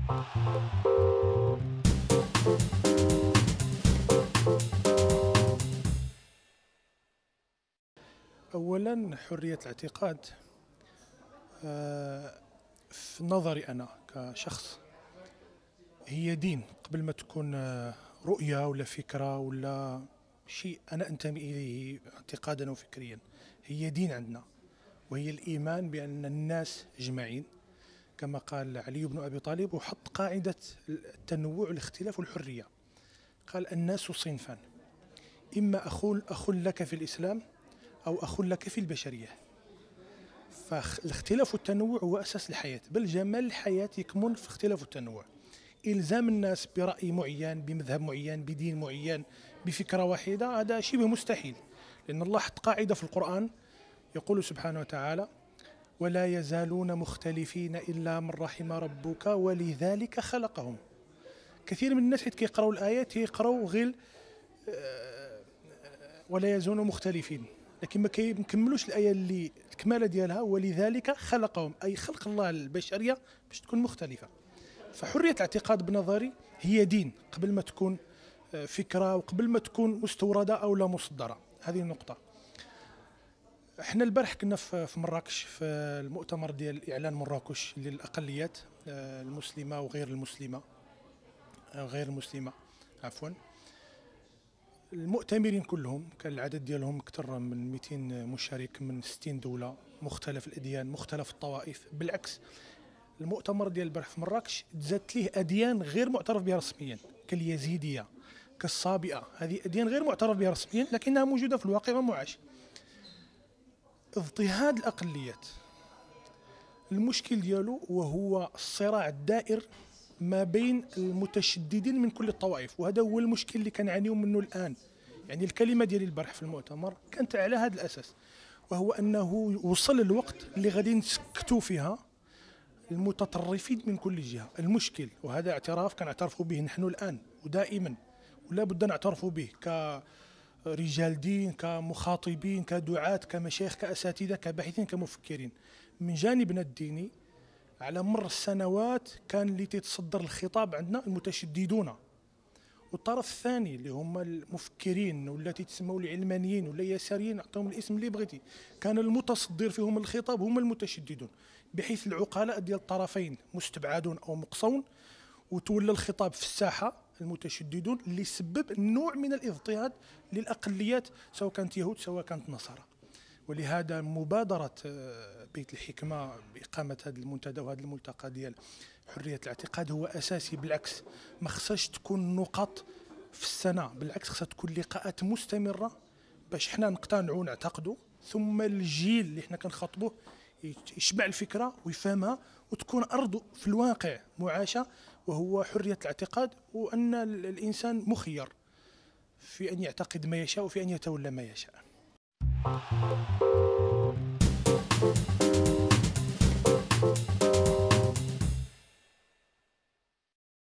أولا حرية الاعتقاد في نظري أنا كشخص هي دين قبل ما تكون رؤية ولا فكرة ولا شيء أنا أنتمي إليه اعتقادا وفكريا. هي دين عندنا، وهي الإيمان بأن الناس أجمعين كما قال علي بن أبي طالب، وحط قاعدة التنوع والاختلاف والحرية. قال الناس صنفان، إما أخ لك في الإسلام أو أخ لك في البشرية. فالاختلاف والتنوع هو أساس الحياة، بل جمال الحياة يكمن في اختلاف والتنوع. إلزام الناس برأي معين، بمذهب معين، بدين معين، بفكرة واحدة، هذا شبه مستحيل، لأن الله حط قاعدة في القرآن يقول سبحانه وتعالى: ولا يزالون مختلفين إلا من رحم ربك ولذلك خلقهم. كثير من الناس حيت كيقراو الآيات يقراو غير ولا يزالون مختلفين، لكن ما كيكملوش الآية اللي الكمالة ديالها ولذلك خلقهم، أي خلق الله البشرية باش تكون مختلفة. فحرية الاعتقاد بنظري هي دين قبل ما تكون فكرة وقبل ما تكون مستوردة أو لا مصدرة. هذه النقطة. احنا البارح كنا في مراكش في المؤتمر ديال إعلان مراكش للأقليات المسلمة وغير المسلمة، عفوا. المؤتمرين كلهم كان العدد ديالهم أكثر من 200 مشارك من 60 دولة، مختلف الأديان، مختلف الطوائف. بالعكس، المؤتمر ديال البارح في مراكش تزادت ليه أديان غير معترف بها رسميا، كاليزيدية، كالصابئة. هذه أديان غير معترف بها رسميا لكنها موجودة في الواقع ومعاش. اضطهاد الأقليات المشكل ديالو وهو الصراع الدائر ما بين المتشددين من كل الطوائف، وهذا هو المشكل اللي كنعانيو منه الآن. يعني الكلمة ديالي البارح في المؤتمر كانت على هذا الأساس، وهو أنه وصل الوقت اللي غادي نسكتوا فيها المتطرفين من كل جهة. المشكل، وهذا اعتراف كنعترفوا به نحن الآن ودائما ولا بد نعترفوا به كرجال دين، كمخاطبين، كدعاة، كمشايخ، كأساتذة، كباحثين، كمفكرين. من جانبنا الديني على مر السنوات كان اللي تتصدر الخطاب عندنا المتشددون، والطرف الثاني اللي هم المفكرين والتي تسموا العلمانيين ولا يساريين، اعطوهم الاسم اللي بغيتي، كان المتصدر فيهم الخطاب هم المتشددون، بحيث العقلاء ديال الطرفين مستبعدون او مقصون، وتولى الخطاب في الساحه المتشددون اللي سبب نوع من الاضطهاد للاقليات، سواء كانت يهود سواء كانت نصارى. ولهذا مبادرة بيت الحكمة بإقامة هذا المنتدى وهذا الملتقى ديال حرية الاعتقاد هو أساسي. بالعكس، ما خصهاش تكون نقط في السنة، بالعكس خصها تكون لقاءات مستمرة باش حنا نقتنعوا ونعتقدوا، ثم الجيل اللي حنا كنخاطبوه يشبع الفكرة ويفهمها وتكون أرض في الواقع معاشة، وهو حرية الاعتقاد، وأن الإنسان مخير في أن يعتقد ما يشاء وفي أن يتولى ما يشاء.